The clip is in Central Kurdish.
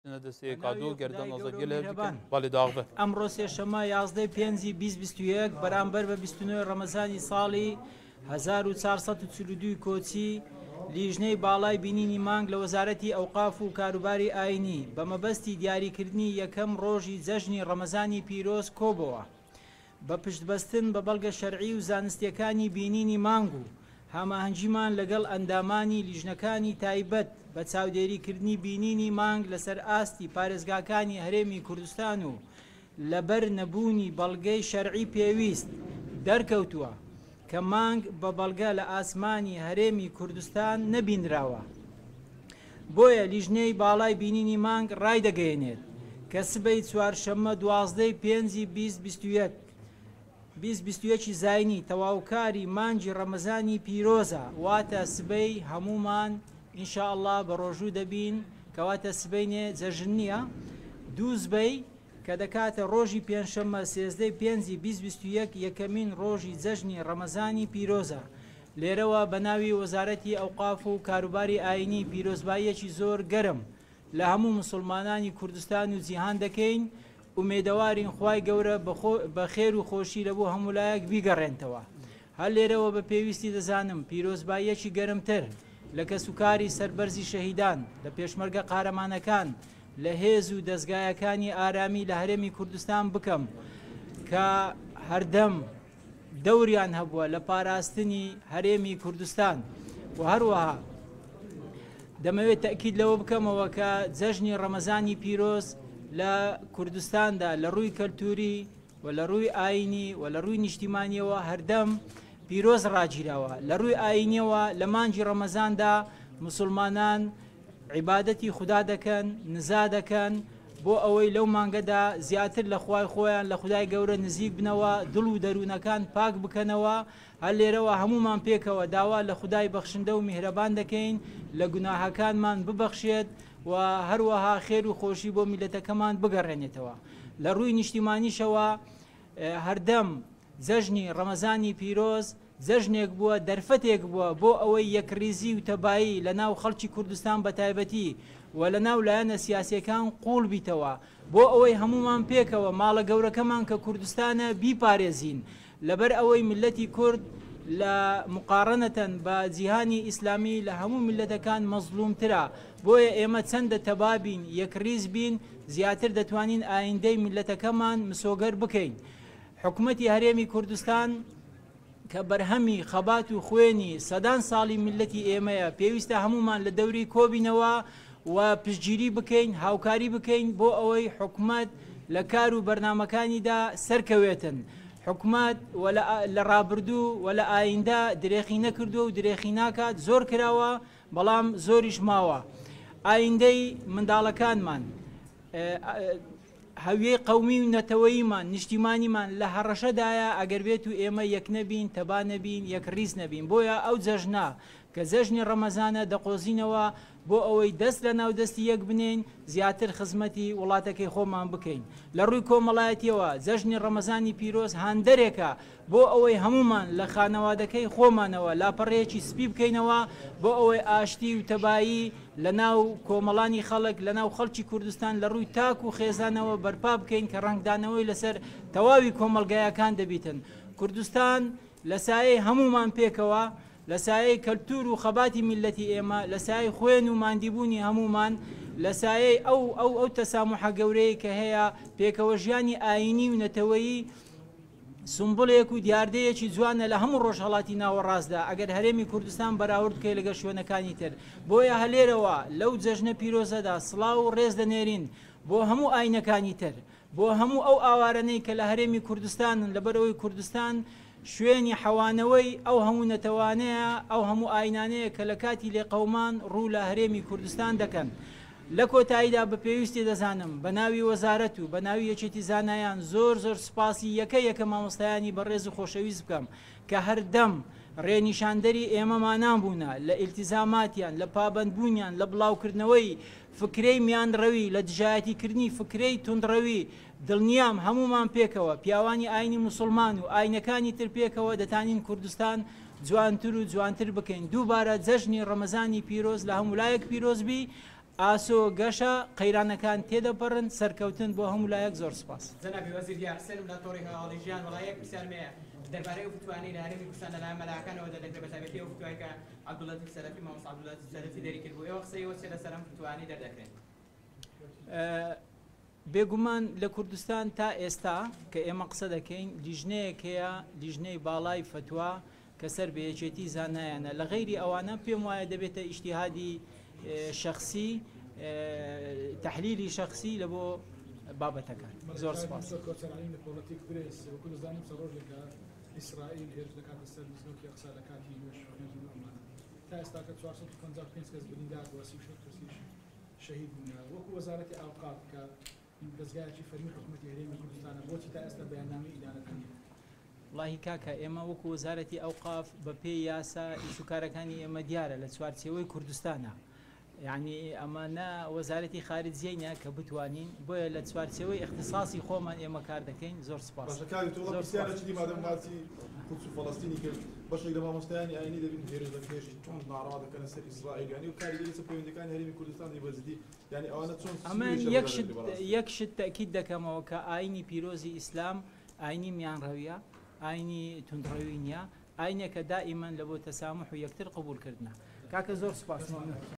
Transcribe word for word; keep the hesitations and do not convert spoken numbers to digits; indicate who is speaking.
Speaker 1: ئەمڕۆ سێشەممە یازدەی پێنجی بیست بیست و یەک بەرامبەر بە بیست و نۆ ڕەمەزانی ساڵی هەزار و چارسەد و چل و دوو کۆچی لیژنەی باڵای بینینی مانگ لە وەزارەتی ئەوقاف و کاروباری ئاینی بە مەبەستی دیاریکردنی یەکەم ڕۆژی جەژنی ڕەمەزانی پیرۆز کۆبەوە بە پشتبەستن بە بەڵگە شەرعی و زانستیەکانی بینینی مانگ و هەماهەنگیمان لەگەڵ ئەندامانی لیژنەکانی تایبەت بە چاودێریکردنی بینینی مانگ لەسەر ئاستی پارێزگاکانی هەرێمی کوردستان و لەبەر نەبوونی بەڵگەی شەرعی پێویست دەرکەوتووە کە مانگ بە بەڵگە لە ئاسمانی هەرێمی کوردستان نەبینراوە. بۆیە لیژنەی باڵای بینینی مانگ ڕای دەگەیەنێت کە سبەی چوارشەممە دوازدەی پێنجی بیست بیست و یەک بیست بیست و یەکی زاینی تەواوکاری مانجی ڕەمەزانی پیرۆزە، واتە سبەی هەمومان ئینشاءالله بە ڕۆژوو دەبین کەواتە سبەینێ جەژن نییە، دوو زبەی کە دەکاتە ڕۆژی پێنجشەممە سێزدەی پێنجی بیست بیست و یەک یەکەمین ڕۆژی جەژنی ڕەمەزانی پیرۆزە. لێرەوە بە ناوی وەزارەتی ئەوقاف و کاروباری ئاینی پیرۆزباییەکی زۆر گەرم لە هەموو مسلمانانی کوردستان و جیهان دەکەین. ئومێدەوارین خوای گەورە بە خێر و خۆشی لە بۆ هەمولایەک بیگەڕێنتەوە. هەر لێرەوە بە پێویستی دەزانم پیرۆزباییەکی گەرمتر لە کەسوکاری سەربەرزی شەهیدان لە پێشمەرگە قارەمانەکان لە هێز و دەستگایەکانی ئارامی لە هەرێمی کوردستان بکەم کە هەردەم دەوریان هەبووە لە پاراستنی هەرێمی کوردستان و هەروەها دەمەوێت تەکید لەوە بکەمەوە کە جەژنی ڕەمەزانی پیرۆز لە کوردستاندا لە ڕووی کەلتوری و لە ڕووی ئاینی و لە ڕووی نیشتیمانیەوە هەردەم پیرۆز ڕاگیراوە. لە ڕووی ئاینیەوە لە مانجی ڕەمەزاندا مسلمانان عیبادەتی خوددا دەکەن، نزا دەکەن بۆ ئەوەی لەو مانگەدا زیاتر لە خوای خۆیان لە خودای گەورە نزیک بنەوە، دڵ و دەروونەکان پاک بکەنەوە. هەر لێرەوە هەمومان پێکەوە داوا لە خودای بەخشندە و میهرەبان دەکەین لە گوناهەکانمان ببەخشێت و هەروەها خێر و خۆشی بۆ میلەتەکەمان بگەڕێنێتەوە. لە ڕووی نیشتیمانیشەوە هەردەم جەژنی ڕەمەزانی پیرۆز جەژنێک بووە، دەرفەتێک بووە بۆ ئەوەی یەکریزی و تەبایی لە ناو خەڵکی کوردستان بە تایبەتی و لە ناو لایەنە سیاسیەکان قوڵ بیتەوە، بۆ ئەوەی هەمومان پێکەوە ماڵە گەورەکەمان کە کوردستانە بیپارێزین لەبەر ئەوەی ملەتی کورد لە مقارنەتەن بە جیهانی ئیسلامی لە هەموو ملەتەکان مەزلومترە. بۆیە ئێمە چەندە تەبابین یەکریز بین زیاتر دەتوانین ئایندەی ملەتەکەمان مسۆگەر بکەین. حکوومەتی هەرێمی کوردستان کە بەرهەمی خەبات و خوێنی سەدان ساڵی ملەتی ئێمەیە پێویستە هەمومان لە دەوری کۆبینەوە و پشتگیری بکەین، هاوکاری بکەین بۆ ئەوەی حکوومەت لە کار و بەرنامەکانیدا سەرکەوێتن. حکوومەت لە ڕابردوو و لە ئایندا درێخی نەکردو و درێخی ناکات، زۆر کراوە بەڵام زۆریش ماوە. ئایندەی منداڵەکانمان، هەویەی قەومی و نەتەوەییمان، نیشتیمانیمان لە هەڕەشەدایە ئەگەر بێت و ئێمە یەک نەبین، تەبا نەبین، یەکریز نەبین. بۆیە ئەو جەژنە کە جەژنی ڕەمەزانە دەقۆزینەوە بۆ ئەوەی دەست لە ناو دەستی یەک بنین، زیاتر خزمەتی وڵاتەکەی خۆمان بکەین. لە ڕووی کۆمەڵایەتیەوە جەژنی ڕەمەزانی پیرۆز هاندەرێکە بۆ ئەوەی هەمومان لە خانەوادەکەی خۆمانەوە لاپەڕەیەکی سپی بکەینەوە بۆ ئەوەی ئاشتی و تەبایی لە ناو کۆمەڵانی خەڵک لە ناو خەڵکی کوردستان لە ڕووی تاک و خێزانەوە بەرپا بکەین کە ڕنگدانەوەی لەسەر تەواوی کۆمەلگایەکان دەبیتن. کوردستان لە سایەی هەمومان پێکەوە، لە سایەی کەلتور و خەباتی میلەتی ئێمە، لە سایەی خوێن و ماندیبوونی هەمومان، لە سایەی ئەو ئەو ئەو تەساموحە گەورەیە کە هەیە پێکەوە ژیانی ئاینی و نەتەوەیی سمبڵێک و دیاردەیەکی جوانە لە هەموو ڕۆژهەڵاتی ناوەڕاستدا ئەگەر هەرێمی کوردستان بەراورد بکەی لەگەڵ شوێنەکانی تر. بۆیە هەلێرەوە لەو جەژنە پیرۆزەدا سڵاو و ڕێز دەنێرین بۆ هەموو ئاینەکانی تر، بۆ هەموو ئەو ئاوارانەی کە لە هەرێمی کوردستانن لەبەرەوەی کوردستان شوێنی حەوانەوەی ئەو هەموو نەتەوانەیە، ئەو هەموو ئاینانەیە کە لە کاتی لێقەومان ڕوو لە هەرێمی کوردستان دەکەن. لە کۆتاییدا بە پێویستی دەزانم بە ناوی وەزارەت و بە ناوی یەکێتی زانایان زۆر زۆر سپاسی یەکە یەکە مامۆستایانی بەڕێز و خۆشەویست بکەم کە هەردەم ڕێنیشاندەری ئێمەمانان بوونە لە ئیلتیزاماتیان، لە پابەندبوونیان، لە بڵاوکردنەوەی فکرەی میانڕەوی، لە دژایەتیکردنی فکرەی توندڕەوی. دڵنیام هەمومان پێکەوە پیاوانی ئاینی موسڵمان و ئاینەکانی تر پێکەوە دەتانین کوردستان جوانتر و جوانتر بکەین. دووبارە جەژنی ڕەمەزانی پیرۆز لە هەمولایەک پیرۆزبی ئاسۆ گەشە قەیرانەکان تێدەپەڕن سەرکەوتن بۆ هەموو لایەک زۆر سپاس.
Speaker 2: جەنابی وەزیر یارسەر لە تۆڕی هەواڵیژیان وڵایەک پرسیارمەیە دەربارەی ئەو فتوانەی لە هەرێمی کوردستان لەلایەن مەلاکانەوە دەدەکرێت بەتایبەتی ئەو فتوای کە عەبدوڵەتیف سەلەفی مامۆستا عەبدوڵەتیف سەلەفی دەری کرد بوو ئێوە قسەی چێ لەسەر ئەم فتوانەی دەردەکرێت؟
Speaker 1: بێگومان لە کوردستان تا ئێستا کە ئێمە قسە دەکەین لیژنەیەک هەیە لیژنەی باڵای فتووا کە سەر بەیەکێتی زانایانە لە غەیری ئەوانە پێم وایە دەبێتە ئیجتیهادی شخصی تحلیلی شخصی لە بۆ بابەتەکان. زۆر سپاس.
Speaker 3: ئیسرائیل هێرش دەکاتە سەر مزگەوتی ئەقسا لە کاتی نوێژ خوێندن ئەمانە تا ئێستا کە چوارسەد و پەنجا و پێنج کەس بریندار بووە سی و شەش کەسیش شەهید بوون. وەکو وەزارەتی ئاوقاف کە دەستگایەکی فەرمی حکوومەتی هەرێمی کوردستانە بۆچی تا ئێستا بەیاننامەی ئیدارەکە نییە؟
Speaker 1: وڵاهی کاکە ئێمە وەکو وەزارەتی ئەوقاف بە پێی یاسا ئیشوکارەکانی ئێمە دیارە لە چوارچێوەی کوردستانە، یعنی ئەمانە وەزارەتی خارجیینە کە بتوانین بۆیە لە چوارچێوەی اختصاصی خۆمان ئێمە کار دەکەین. زۆر سپاس.
Speaker 4: فلسطینی کرد بەشێک لە مامۆستایانی ئاینی دەبین هێرش دەکێشی چۆن ناڕەوا دەکەنە سەر ئیسرائیل و کاری لەسەر پەیوەندیەکانی هەرێمی کوردستانی بەزدی یعنی ئەوانە چۆن
Speaker 1: ئەمە یەک شت تەکید دەکەمەوە کە ئاینی پیرۆزی ئیسلام ئاینی میانڕەویە، ئاینی توندڕەوی نیە، ئاینێکە دائیمەن لە بۆ تەسامح و یەکتر قبولکردنە. کاکە زۆر سپاس.